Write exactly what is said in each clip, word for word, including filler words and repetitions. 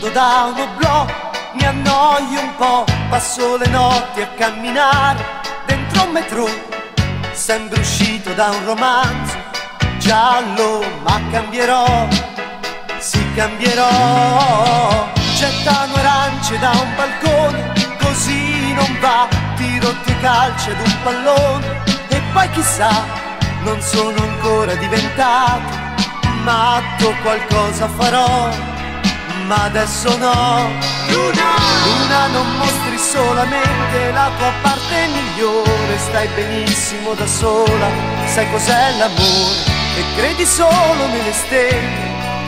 da un oblò, mi annoio un po', passo le notti a camminare dentro un metro, sembra uscito da un romanzo giallo, ma cambierò, sì cambierò. Gettano arance da un balcone, così non va, tiro due calci ad un pallone e poi chissà, non sono ancora diventato matto, qualcosa farò, ma adesso no. Luna, Luna, non mostri solamente la tua parte migliore, stai benissimo da sola, sai cos'è l'amore e credi solo nelle stelle,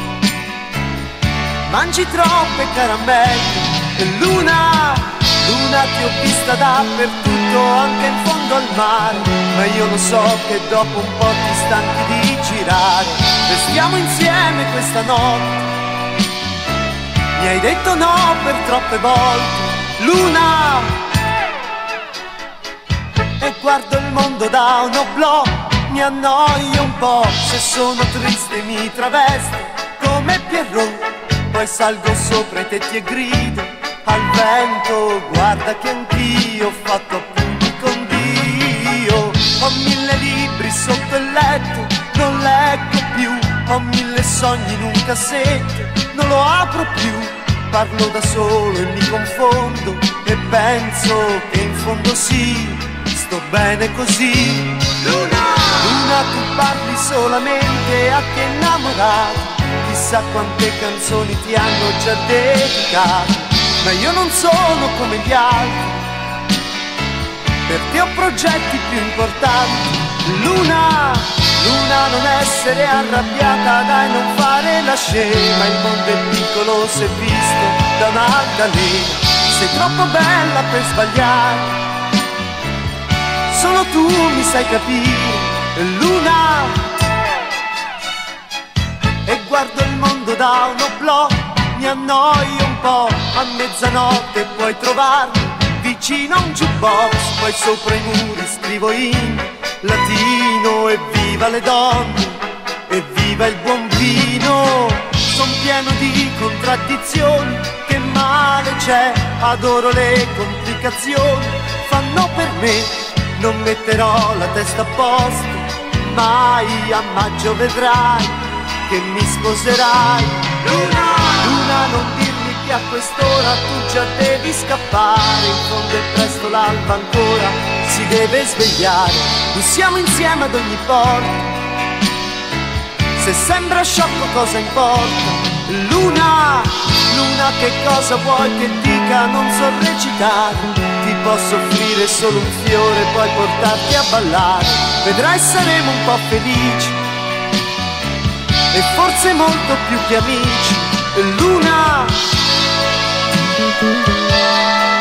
mangi troppe caramelle. E Luna, Luna, ti ho vista dappertutto, anche in fondo al mare, ma io lo so che dopo un po' ti stanchi di girare. Restiamo insieme questa notte, mi hai detto no per troppe volte, Luna. E guardo il mondo da un oblò, mi annoio un po', se sono triste mi travesto come Pierrot, poi salgo sopra i tetti e grido al vento, guarda che anch'io ho fatto appunti con Dio. Ho mille libri sotto il letto, non leggo più, ho mille sogni in un cassetto, non lo apro più, parlo da solo e mi confondo e penso che in fondo sì, sto bene così. Luna, Luna, tu parli solamente a chi è innamorato, chissà quante canzoni ti hanno già dedicato, ma io non sono come gli altri, per te ho progetti più importanti. Luna, Luna, non essere arrabbiata, dai, non fare la scema, il mondo è piccolo se visto da un'altalena, sei troppo bella per sbagliare, solo tu mi sai capire, Luna. E guardo il mondo da un oblò, mi annoio un po', a mezzanotte puoi trovarmi vicino a un jukebox, poi sopra i muri scrivo in latino evviva le donne, evviva il buon vino. Son pieno di contraddizioni, che male c'è, adoro le complicazioni, fanno per me, non metterò la testa a posto, mai a maggio vedrai che mi sposerai. Luna, Luna, non dirmi che a quest'ora tu già devi scappare, in fondo è presto, l'alba ancora si deve svegliare, noi siamo insieme ad ogni porta, se sembra sciocco cosa importa. Luna, Luna, che cosa vuoi che dica, non so recitare, ti posso offrire solo un fiore, poi portarti a ballare, vedrai saremo un po' felici e forse molto più che amici. Luna.